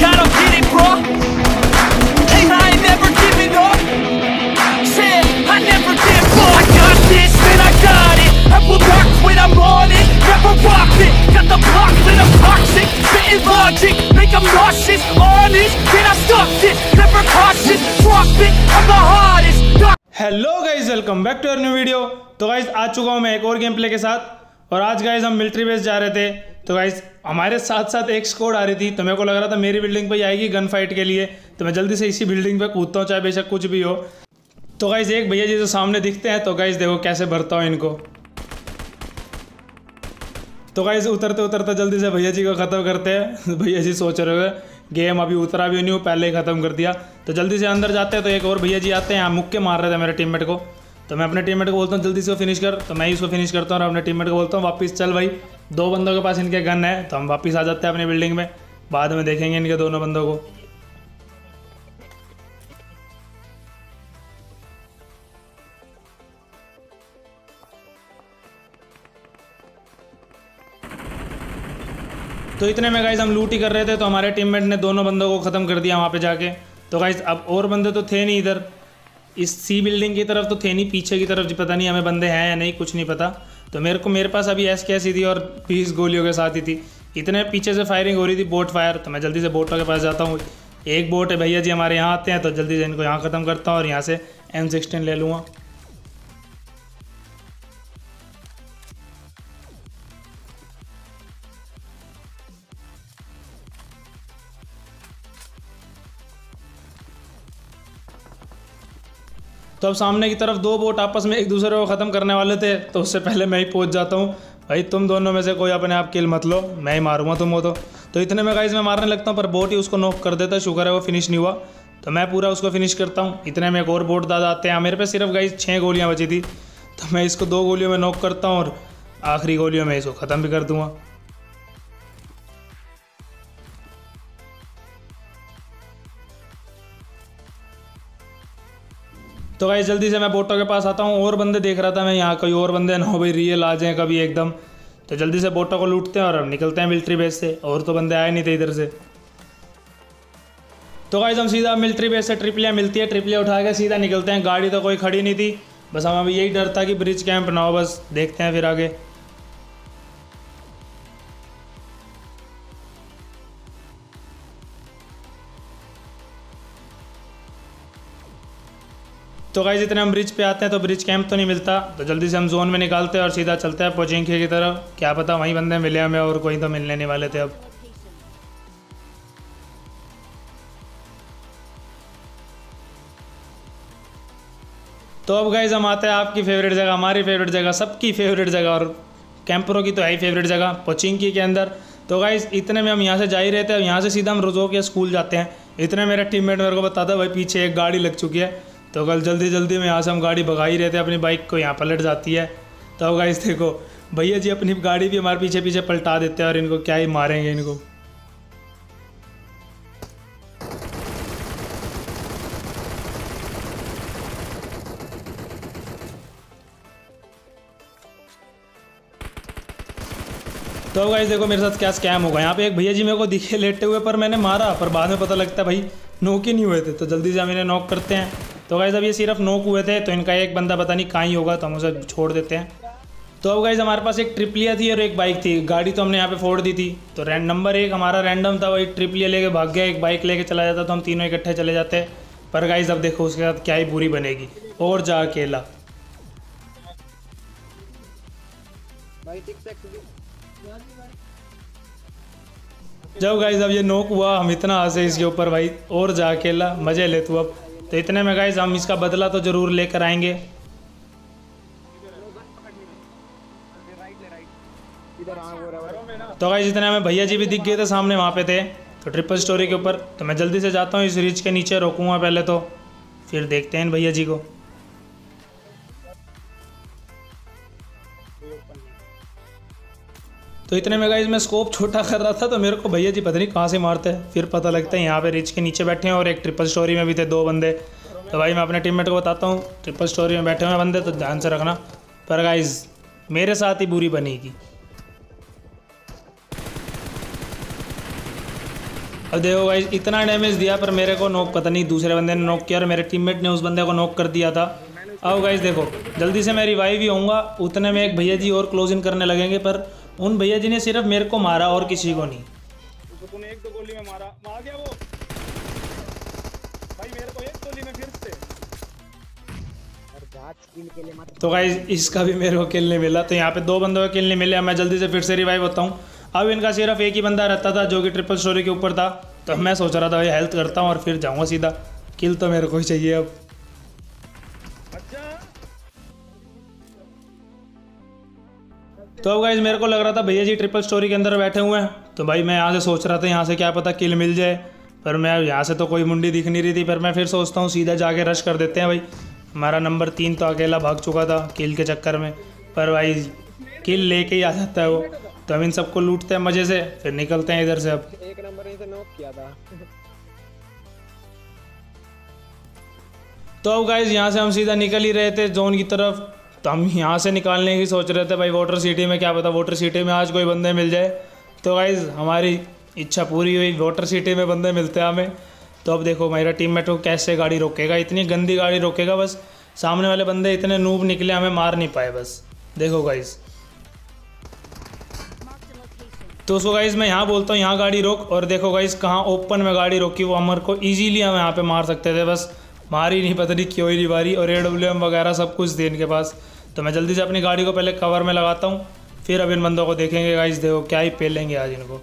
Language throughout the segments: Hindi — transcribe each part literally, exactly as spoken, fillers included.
gotta get it, bro. Hey, I ain't never giving up. Said I never give up. I got this, man, I got it. I will rock when I'm on it. Never rock it. Got the block lit up toxic. Spitting logic, make them nauseous. Honest, can I stop this? Never cautious, drop it. I'm the hardest. Hello guys, welcome back to our new video. तो गाइज आ चुका हूँ मैं एक और गेम प्ले के साथ। और आज गाइज हम मिलिट्री बेस जा रहे थे। तो गाइज हमारे साथ साथ एक स्क्वाड आ रही थी, तो मेरे को लग रहा था मेरी बिल्डिंग पे ही आएगी गन फाइट के लिए। तो मैं जल्दी से इसी बिल्डिंग पे कूदता हूँ, चाहे बेशक कुछ भी हो। तो गाइज एक भैया जी जो सामने दिखते हैं, तो गाइज देखो कैसे भरता हूँ इनको। तो गाइज उतरते उतरते जल्दी से भैया जी को ख़त्म करते हैं। भैया जी सोच रहे हुए गेम अभी उतरा भी नहीं हूँ, पहले ही ख़त्म कर दिया। तो जल्दी से अंदर जाते हैं। तो एक और भैया जी आते हैं, यहाँ मुक्के मार रहे थे मेरे टीममेट को। तो मैं अपने टीममेट को बोलता हूँ जल्दी से वो फिनिश कर। तो मैं ही उसको फिनिश करता हूँ और अपने टीममेट को बोलता हूँ वापस चल भाई। दो बंदों के पास इनके गन है, तो हम वापस आ जाते हैं अपनी बिल्डिंग में। बाद में देखेंगे इनके दोनों बंदों को। तो इतने में गाइज हम लूट ही कर रहे थे, तो हमारे टीममेट ने दोनों बंदों को ख़त्म कर दिया वहाँ पे जाके। तो गाइज अब और बंदे तो थे नहीं इधर, इस सी बिल्डिंग की तरफ तो थे नहीं, पीछे की तरफ पता नहीं हमें बंदे हैं या नहीं, कुछ नहीं पता। तो मेरे को मेरे पास अभी एस कैसी थी और बीस गोलियों के साथ ही थी। इतने पीछे से फायरिंग हो रही थी, बोट फायर। तो मैं जल्दी से बोटों के पास जाता हूँ। एक बोट है भैया जी हमारे यहाँ आते हैं, तो जल्दी से इनको यहाँ ख़त्म करता हूँ और यहाँ से एम सिक्सटीन ले लूँगा। तो अब सामने की तरफ दो बोट आपस में एक दूसरे को ख़त्म करने वाले थे, तो उससे पहले मैं ही पहुंच जाता हूं। भाई तुम दोनों में से कोई अपने आप किल मत लो, मैं ही मारूंगा तुम हो तो। तो इतने में गाइस मैं मारने लगता हूं, पर बोट ही उसको नॉक कर देता है। शुक्र है वो फिनिश नहीं हुआ, तो मैं पूरा उसको फिनिश करता हूँ। इतने में एक और बोट दादा आते हैं। मेरे पे सिर्फ गाइस छः गोलियाँ बची थी, तो मैं इसको दो गोलियों में नॉक करता हूँ और आखिरी गोलियों में इसको ख़त्म भी कर दूँगा। तो गाइस जल्दी से मैं बोटों के पास आता हूँ। और बंदे देख रहा था मैं, यहाँ कोई और बंदे ना हो भाई रियल आ जाएँ कभी एकदम। तो जल्दी से बोटों को लूटते हैं और अब निकलते हैं मिलिट्री बेस से। और तो बंदे आए नहीं थे इधर से। तो गाइस हम सीधा मिलिट्री बेस से ट्रिपलियाँ मिलती है, ट्रिपलियाँ उठा के सीधा निकलते हैं। गाड़ी तो कोई खड़ी नहीं थी, बस हमें अभी यही डर था कि ब्रिज कैंप ना हो। बस देखते हैं फिर आगे। तो गाइस इतने हम ब्रिज पे आते हैं, तो ब्रिज कैंप तो नहीं मिलता। तो जल्दी से हम जोन में निकालते हैं और सीधा चलते हैं पोचिंकी की तरफ। क्या पता वहीं बंदे मिले हमें, और कोई तो मिलने नहीं वाले थे अब। तो अब गाइस हम आते हैं आपकी फेवरेट जगह, हमारी फेवरेट जगह, सबकी फेवरेट जगह, और कैंपरों की तो है ही फेवरेट जगह, पोचिंकी के अंदर। तो गाइस इतने में हम यहाँ से जा ही रहे थे। यहाँ से सीधा हम रोजो के स्कूल जाते हैं। इतने मेरा टीममेट मेरे को बताता भाई पीछे एक गाड़ी लग चुकी है। तो कल जल्दी जल्दी में यहाँ से हम गाड़ी भगा ही रहे थे, अपनी बाइक को यहाँ पलट जाती है। तो अब गाइस देखो भैया जी अपनी गाड़ी भी हमारे पीछे पीछे पलटा देते हैं, और इनको क्या ही मारेंगे इनको। तो गाइस देखो मेरे साथ क्या स्कैम होगा। यहाँ पे एक भैया जी मेरे को दिखे लेटे हुए, पर मैंने मारा, पर बाद में पता लगता है भाई नॉक ही नहीं हुए थे। तो जल्दी से हम इन्हें नॉक करते हैं। तो गाइस अब ये सिर्फ नॉक हुए थे, तो इनका एक बंदा पता नहीं कहाँ ही होगा, तो हम उसे छोड़ देते हैं। तो अब गाइस हमारे पास एक ट्रिपलिया थी और एक बाइक थी। गाड़ी तो हमने यहाँ पे फोड़ दी थी। तो रैंड नंबर एक हमारा रैंडम था, वही ट्रिपलिया लेके भाग गया, एक बाइक लेके चला जाता, तो हम तीनों इकट्ठे चले जाते। पर गाइस अब देखो उसके साथ क्या ही बुरी बनेगी, और जा अकेला। जब गाइस अब ये नॉक हुआ, हम इतना हंसे इसके ऊपर भाई, और जा अकेला, मजे ले तू अब। तो इतने में गाइस हम इसका बदला तो ज़रूर लेकर आएंगे। तो गाइस इतने में भैया जी भी दिख गए थे सामने, वहाँ पे थे, तो ट्रिपल स्टोरी के ऊपर। तो मैं जल्दी से जाता हूँ, इस रिच के नीचे रोकूंगा पहले, तो फिर देखते हैं भैया जी को। तो इतने में गाइस मैं स्कोप छोटा कर रहा था, तो मेरे को भैया जी पता नहीं कहाँ से मारते हैं। फिर पता लगता है यहाँ पे रिच के नीचे बैठे हैं, और एक ट्रिपल स्टोरी में भी थे दो बंदे। तो भाई मैं अपने टीममेट को बताता हूँ ट्रिपल स्टोरी में बैठे हुए बंदे, तो ध्यान से रखना। पर गाइस मेरे साथ ही बुरी बनेगी। अब देखो गाइस इतना डैमेज दिया पर मेरे को नॉक पता नहीं दूसरे बंदे ने नॉक किया और मेरे टीममेट ने उस बंदे को नॉक कर दिया था। अब गाइस देखो जल्दी से मैं रिवाइव ही होऊंगा, उतने में एक भैया जी और क्लोजिंग करने लगेंगे, पर उन भैया जी ने सिर्फ मेरे को मारा और किसी को नहीं। तो तूने एक दो गोली में मारा, मार गया वो भाई मेरे को एक गोली में फिर से। तो गाइस इसका भी मेरे को किल नहीं मिला, तो यहाँ पे दो बंदों को किल नहीं मिले। मैं जल्दी से फिर से रिवाइव होता हूँ। अब इनका सिर्फ एक ही बंदा रहता था जो कि ट्रिपल स्टोरी के ऊपर था, तो मैं सोच रहा था भाई हेल्थ करता हूँ और फिर जाऊँगा सीधा। किल तो मेरे को ही चाहिए अब। तो अब गाइस मेरे को लग रहा था भैया जी ट्रिपल स्टोरी के अंदर बैठे हुए हैं, तो भाई मैं यहाँ से सोच रहा था यहाँ से क्या पता किल मिल जाए, पर मैं यहाँ से तो कोई मुंडी दिख नहीं रही थी। पर मैं फिर सोचता हूँ सीधा जाके रश कर देते हैं भाई। हमारा नंबर तीन तो अकेला भाग चुका था किल के चक्कर में, पर भाई किल लेके ही आ जाता है वो। तो हम इन सबको लूटते हैं मज़े से, फिर निकलते हैं इधर से। अब एक नंबर इसे नॉक किया था। तो अब गाइस यहाँ से हम सीधा निकल ही रहे थे जोन की तरफ, तो हम यहाँ से निकालने की सोच रहे थे भाई वाटर सिटी में, क्या पता वाटर सिटी में आज कोई बंदे मिल जाए। तो गाइस हमारी इच्छा पूरी हुई, वाटर सिटी में बंदे मिलते हैं हमें। तो अब देखो मेरा टीममेट को कैसे गाड़ी रोकेगा, इतनी गंदी गाड़ी रोकेगा, बस सामने वाले बंदे इतने नूब निकले हमें मार नहीं पाए। बस देखो गाइस, तो उसको गाइस मैं यहाँ बोलता हूँ यहाँ गाड़ी रोक, और देखो गाइस कहाँ ओपन में गाड़ी रोकी, वो अमर को ईजीली हम यहाँ पे मार सकते थे, बस मारी नहीं, पता नहीं क्यों ही नहीं मारी। और ए डब्ल्यू एम वगैरह सब कुछ थे इनके पास। तो मैं जल्दी से अपनी गाड़ी को पहले कवर में लगाता हूँ, फिर अब इन बंदों को देखेंगे गाइस। देखो क्या ही पेलेंगे आज इनको।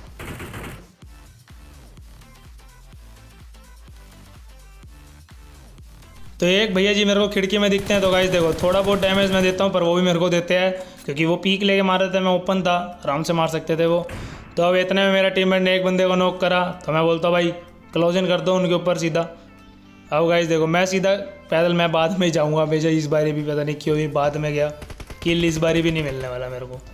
तो एक भैया जी मेरे को खिड़की में दिखते हैं, तो गाइस देखो थोड़ा बहुत डैमेज मैं देता हूँ, पर वो भी मेरे को देते हैं क्योंकि वो पीक लेके मार रहे थे, मैं ओपन था, आराम से मार सकते थे वो। तो अब इतने में मेरा टीममेट ने एक बंदे को नॉक करा, तो मैं बोलता हूँ भाई क्लोजन कर दो उनके ऊपर सीधा। अब गाइस देखो मैं सीधा पैदल मैं बाद में ही जाऊँगा हमेशा, इस बारी भी पता नहीं क्यों ही बाद में गया। किल इस बारी भी नहीं मिलने वाला मेरे को।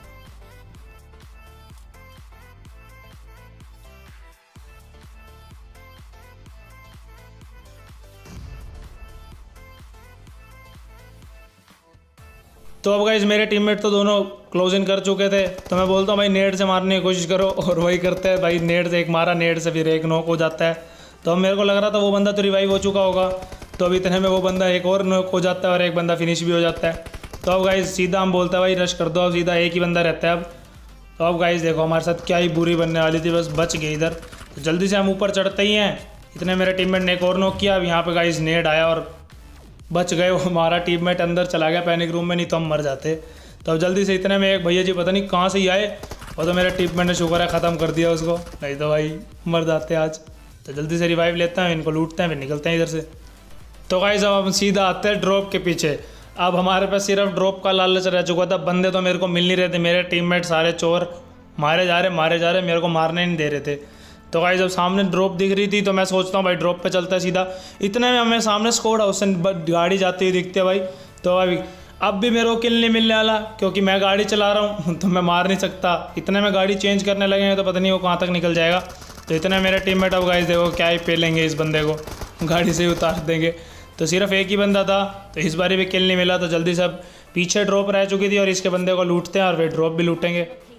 तो अब गाइस मेरे टीममेट तो दोनों क्लोजन कर चुके थे, तो मैं बोलता हूँ भाई नेट से मारने की कोशिश करो, और वही करते हैं भाई। नेट से एक मारा, नेट से फिर एक नॉक हो जाता है। तो अब मेरे को लग रहा था वो बंदा तो रिवाइव हो चुका होगा, तो अब इतने में वो बंदा एक और नॉक हो जाता है और एक बंदा फिनिश भी हो जाता है। तो अब गाइस सीधा हम बोलते हैं भाई रश कर दो, अब सीधा एक ही बंदा रहता है अब। तो अब गाइस देखो हमारे साथ क्या ही बुरी बनने वाली थी, बस बच गई इधर। तो जल्दी से हम ऊपर चढ़ते ही हैं, इतने मेरे टीममेट ने एक और नॉक किया। अब यहाँ पे गाइस नेट आया और बच गए, वो हमारा टीममेट अंदर चला गया पैनिक रूम में, नहीं तो हम मर जाते। तो अब जल्दी से इतने में एक भैया जी पता नहीं कहाँ से ही आए, और तो मेरा टीममेट ने शुक्र है ख़त्म कर दिया उसको, नहीं तो भाई मर जाते आज। तो जल्दी से रिवाइव लेते हैं, इनको लूटते हैं, फिर निकलते हैं इधर से। तो गाइस अब हम सीधा आते हैं ड्रॉप के पीछे। अब हमारे पास सिर्फ ड्रॉप का लालच रह चुका था, बंदे तो मेरे को मिल नहीं रहे थे, मेरे टीममेट सारे चोर मारे जा रहे मारे जा रहे मेरे को मारने नहीं दे रहे थे। तो गाइस जब सामने ड्रॉप दिख रही थी, तो मैं सोचता हूँ भाई ड्रॉप पे चलता है सीधा। इतने में हमें सामने स्क्वाड हाउस से गाड़ी जाती हुई दिखती है भाई। तो अभी अब भी मेरे को किल नहीं मिलने वाला, क्योंकि मैं गाड़ी चला रहा हूँ तो मैं मार नहीं सकता। इतने में गाड़ी चेंज करने लगे हैं, तो पता नहीं वो कहाँ तक निकल जाएगा। तो इतने मेरे टीममेट अब गाइस देखो क्या ही पेलेंगे, इस बंदे को गाड़ी से ही उतार देंगे। तो सिर्फ एक ही बंदा था, तो इस बारी भी किल नहीं मिला। तो जल्दी से अब पीछे ड्रॉप रह चुकी थी और इसके बंदे को लूटते हैं और फिर ड्रॉप भी लूटेंगे।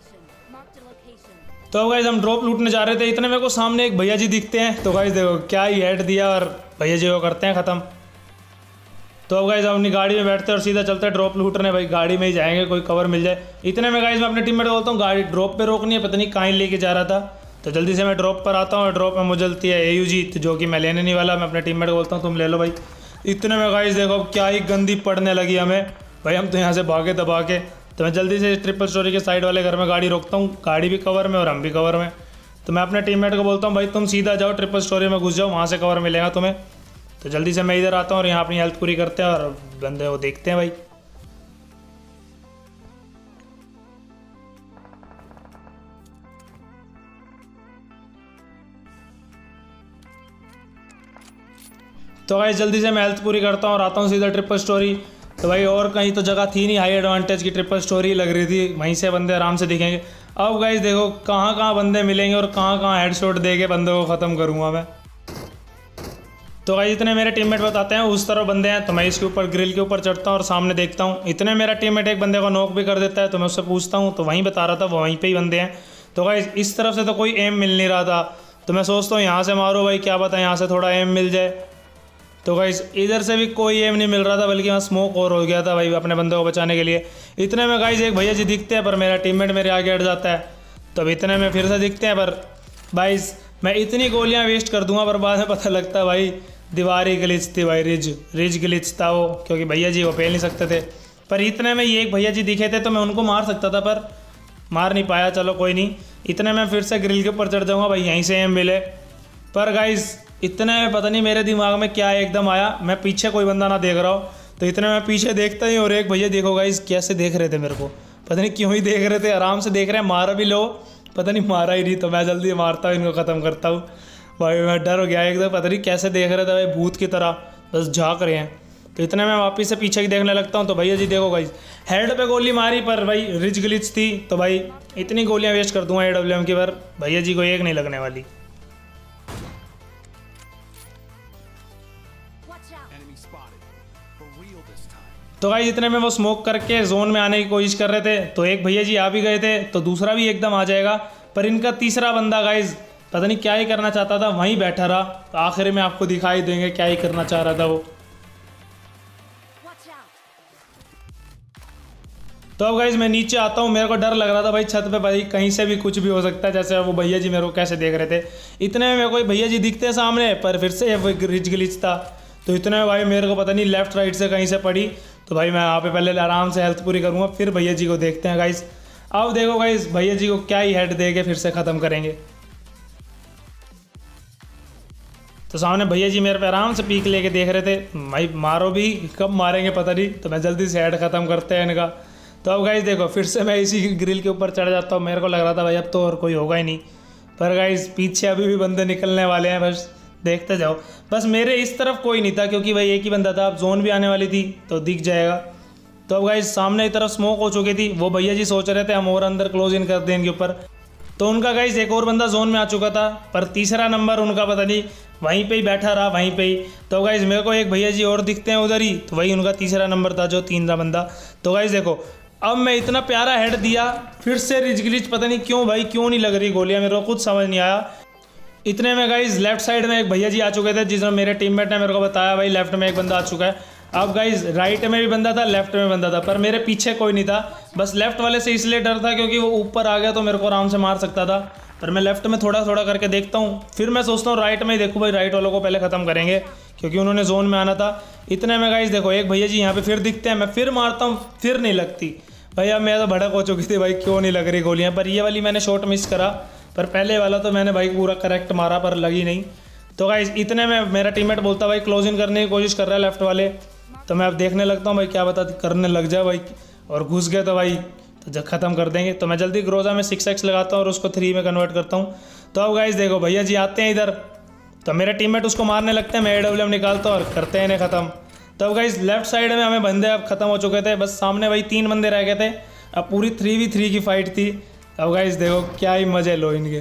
तो अब गाइस हम ड्रॉप लूटने जा रहे थे, इतने मेरे को सामने एक भैया जी दिखते हैं। तो गाइस देखो क्या ही हेड दिया और भैया जी को करते हैं ख़त्म। तो अब गाइस हम अपनी गाड़ी में बैठते हैं और सीधा चलते हैं ड्रॉप लूटने। भाई गाड़ी में ही जाएंगे, कोई कवर मिल जाए। इतने में गाइस मैं अपने टीममेट को बोलता हूँ गाड़ी ड्रॉप पे रोकनी है, पता नहीं कहाँ लेके जा रहा था। तो जल्दी से मैं ड्रॉप पर आता हूँ, ड्रॉप में मुझे मिलती है ए यू जी, जो कि मैं लेने नहीं वाला। मैं अपने टीममेट को बोलता हूँ तुम ले लो भाई। इतने में गाइस देखो क्या ही गंदी पड़ने लगी हमें भाई, हम तो यहाँ से भागे दबा के। तो मैं जल्दी से ट्रिपल स्टोरी के साइड वाले घर में गाड़ी रोकता हूँ, गाड़ी भी कवर में और हम भी कवर में। तो मैं अपने टीममेट को बोलता हूँ भाई तुम सीधा जाओ ट्रिपल स्टोरी में घुस जाओ, वहाँ से कवर मिलेगा तुम्हें। तो जल्दी से मैं इधर आता हूँ और यहाँ अपनी हेल्थ पूरी करते हैं और बंदे को देखते हैं भाई। तो भाई जल्दी से मैं हेल्थ पूरी करता हूँ और आता हूँ सीधा ट्रिपल स्टोरी। तो भाई और कहीं तो जगह थी नहीं हाई एडवांटेज की, ट्रिपल स्टोरी लग रही थी, वहीं से बंदे आराम से दिखेंगे। अब गाइस देखो कहाँ कहाँ बंदे मिलेंगे और कहाँ कहाँ हेडशॉट दे के बंदे को ख़त्म करूँगा मैं। तो गाइस इतने मेरे टीममेट बताते हैं उस तरफ बंदे हैं, तो मैं इसके ऊपर ग्रिल के ऊपर चढ़ता हूँ और सामने देखता हूँ। इतने मेरा टीममेट एक बंदे को नॉक भी कर देता है, तो मैं उससे पूछता हूँ, तो वहीं बता रहा था वो वहीं पे ही बंदे हैं। तो गाइस इस तरफ से तो कोई एम मिल नहीं रहा था, तो मैं सोचता हूँ यहाँ से मारो भाई, क्या पता यहाँ से थोड़ा एम मिल जाए। तो गाइस इधर से भी कोई एम नहीं मिल रहा था, बल्कि वहाँ स्मोक और हो गया था भाई अपने बंदे को बचाने के लिए। इतने में गाइस एक भैया जी दिखते हैं, पर मेरा टीममेट मेरे आगे हट जाता है। तो अब इतने में फिर से दिखते हैं, पर भाई मैं इतनी गोलियाँ वेस्ट कर दूंगा, पर बाद में पता लगता है भाई दीवार ही ग्लिच थी भाई, रिज रिज ग्लिच था वो, क्योंकि भैया जी वो पेल नहीं सकते थे। पर इतने में ये एक भैया जी दिखे थे तो मैं उनको मार सकता था, पर मार नहीं पाया। चलो कोई नहीं, इतने में फिर से ग्रिल के ऊपर चढ़ जाऊँगा भाई, यहीं से एम मिले। पर गाइस इतने में पता नहीं मेरे दिमाग में क्या एकदम आया, मैं पीछे कोई बंदा ना देख रहा हो, तो इतने में पीछे देखता ही और एक भैया देखो गाइस कैसे देख रहे थे मेरे को, पता नहीं क्यों ही देख रहे थे, आराम से देख रहे हैं, मारा भी लो, पता नहीं मारा ही नहीं। तो मैं जल्दी मारता हूँ, इनको ख़त्म करता हूँ भाई। मैं डर हो गया एकदम, पता नहीं कैसे देख रहे थे भाई, भूत की तरह बस झाँक रहे हैं। तो इतने में वापस से पीछे की देखने लगता हूँ, तो भैया जी देखो गाइस हेड पे गोली मारी, पर भाई रिज ग्लिच थी, तो भाई इतनी गोलियाँ वेस्ट कर दूँगा ए डब्ल्यू एम की, पर भैया जी को एक नहीं लगने वाली। तो गाइस इतने में वो स्मोक करके जोन में आने की कोशिश कर रहे थे, तो एक भैया जी आ भी गए थे, तो दूसरा भी एकदम आ जाएगा। पर इनका तीसरा बंदा गाइस पता नहीं क्या ही करना चाहता था, वहीं बैठा रहा। तो आखिर में आपको दिखाई देंगे क्या ही करना चाह रहा था वो। तो अब गाइस मैं नीचे आता हूँ, मेरे को डर लग रहा था भाई छत पे भाई कहीं से भी कुछ भी हो सकता है, जैसे वो भैया जी मेरे को कैसे देख रहे थे। इतने में मेरे को भैया जी दिखते हैं सामने, पर फिर से वो रिज ग्लिच था। तो इतने में भाई मेरे को पता नहीं लेफ्ट राइट से कहीं से पड़ी, तो भाई मैं यहाँ पे पहले आराम से हेल्थ पूरी करूँगा, फिर भैया जी को देखते हैं गाइस। अब देखो गाइस भैया जी को क्या ही हेड दे के फिर से ख़त्म करेंगे। तो सामने भैया जी मेरे पे आराम से पीक लेके देख रहे थे, भाई मारो भी, कब मारेंगे पता नहीं, तो मैं जल्दी से हेड ख़त्म करते हैं इनका। तो अब गाइस देखो फिर से मैं इसी ग्रिल के ऊपर चढ़ जाता हूँ। मेरे को लग रहा था भाई अब तो और कोई होगा ही नहीं, पर गाइस पीछे अभी भी बंदे निकलने वाले हैं, बस देखते जाओ। बस मेरे इस तरफ कोई नहीं था, क्योंकि भाई एक ही बंदा था, अब जोन भी आने वाली थी तो दिख जाएगा। तो अब गाइस सामने की तरफ स्मोक हो चुकी थी, वो भैया जी सोच रहे थे हम और अंदर क्लोज इन कर दें इनके ऊपर। तो उनका गाइस एक और बंदा जोन में आ चुका था, पर तीसरा नंबर उनका पता नहीं वहीं पे ही बैठा रहा, वहीं पे ही। तो गाइस मेरे को एक भैया जी और दिखते हैं उधर ही, तो वही उनका तीसरा नंबर था, जो तीसरा बंदा। तो गाइस देखो अब मैं इतना प्यारा हेड दिया, फिर से रिज ग्लिच, पता नहीं क्यों भाई क्यों नहीं लग रही गोलियाँ, मेरे को कुछ समझ नहीं आया। इतने में गाइस लेफ्ट साइड में एक भैया जी आ चुके थे, जिसमें मेरे टीममेट ने मेरे को बताया भाई लेफ्ट में एक बंदा आ चुका है। अब गाइस राइट में भी बंदा था, लेफ्ट में बंदा था, पर मेरे पीछे कोई नहीं था। बस लेफ्ट वाले से इसलिए डर था क्योंकि वो ऊपर आ गया तो मेरे को आराम से मार सकता था, पर मैं लेफ्ट में थोड़ा थोड़ा करके देखता हूँ, फिर मैं सोचता हूँ राइट में ही देखूँ भाई, राइट वालों को पहले ख़त्म करेंगे क्योंकि उन्होंने जोन में आना था। इतने में गाइस देखो एक भैया जी यहाँ पे फिर दिखते हैं, मैं फिर मारता हूँ, फिर नहीं लगती भाई। अब मैं तो भड़क हो चुकी थी भाई, क्यों नहीं लग रही गोलियाँ, पर ये वाली मैंने शॉट मिस करा, पर पहले वाला तो मैंने भाई पूरा करेक्ट मारा, पर लगी नहीं। तो गाइस इतने में मेरा टीममेट बोलता भाई क्लोज इन करने की कोशिश कर रहा है लेफ्ट वाले, तो मैं अब देखने लगता हूँ भाई क्या बता करने लग जाए भाई, और घुस गए तो भाई तो जब ख़त्म कर देंगे। तो मैं जल्दी ग्रोजा में सिक्स एक्स लगाता हूँ और उसको थ्री में कन्वर्ट करता हूँ। तो अब गाइस देखो भैया जी आते हैं इधर, तो मेरे टीममेट उसको मारने लगते हैं, मैं ए डब्ल्यू एम निकालता हूँ और करते हैं इन्हें ख़त्म। तो अब गाइस लेफ्ट साइड में हमें बंदे अब ख़त्म हो चुके थे, बस सामने भाई तीन बंदे रह गए थे, अब पूरी थ्री वी थ्री की फाइट थी। अब गाइस देखो क्या ही मजे लो इनके।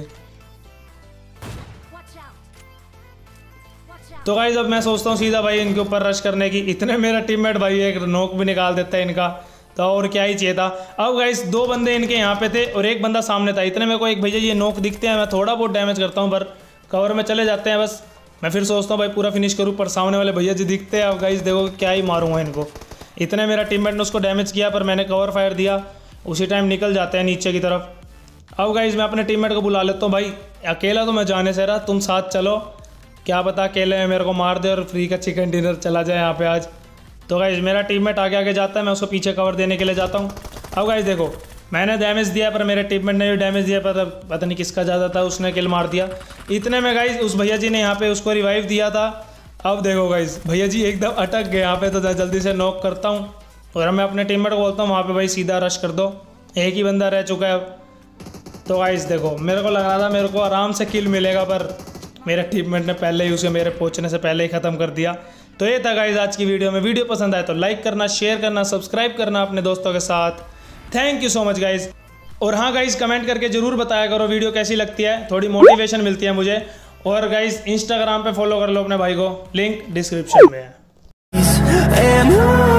तो गाइस अब मैं सोचता हूँ सीधा भाई इनके ऊपर रश करने की, इतने मेरा टीममेट भाई एक नोक भी निकाल देता है इनका, तो और क्या ही चाहिए था। अब गाइस दो बंदे इनके यहाँ पे थे और एक बंदा सामने था। इतने मेरे को एक भैया ये नोक दिखते हैं, मैं थोड़ा बहुत डैमेज करता हूँ, पर कवर में चले जाते हैं। बस मैं फिर सोचता हूँ भाई पूरा फिनिश करूँ, पर सामने वाले भैया जी दिखते हैं। अब गाइस देखो क्या ही मारूंगा इनको। इतने मेरा टीममेट ने उसको डैमेज किया, पर मैंने कवर फायर दिया, उसी टाइम निकल जाते हैं नीचे की तरफ। अब गाइस मैं अपने टीममेट को बुला लेता हूँ, भाई अकेला तो मैं जाने से रहा, तुम साथ चलो, क्या पता अकेले में मेरे को मार दे और फ्री का चिकन डिनर चला जाए यहाँ पे आज। तो गाइस मेरा टीममेट आगे आगे जाता है, मैं उसको पीछे कवर देने के लिए जाता हूँ। अब गाइस देखो मैंने डैमेज दिया, पर मेरे टीममेट ने भी डैमेज दिया, पर पता नहीं किसका ज़्यादा था, उसने किल मार दिया। इतने में गाइस उस भैया जी ने यहाँ पे उसको रिवाइव दिया था। अब देखो गाइस भैया जी एकदम अटक गए यहाँ पे, तो जल्दी से नॉक करता हूँ और मैं अपने टीममेट को बोलता हूँ वहाँ पे भाई सीधा रश कर दो, एक ही बंदा रह चुका है अब। तो गाइस देखो मेरे को लग रहा था मेरे को आराम से किल मिलेगा, पर मेरे टीममेट ने पहले ही उसे मेरे पहुंचने से पहले ही ख़त्म कर दिया। तो ये था गाइस आज की वीडियो में। वीडियो पसंद आए तो लाइक करना, शेयर करना, सब्सक्राइब करना अपने दोस्तों के साथ। Thank you so much guys. और हाँ गाइस कमेंट करके ज़रूर बताया करो वीडियो कैसी लगती है, थोड़ी मोटिवेशन मिलती है मुझे। और गाइस इंस्टाग्राम पे फॉलो कर लो अपने भाई को, लिंक डिस्क्रिप्शन में है।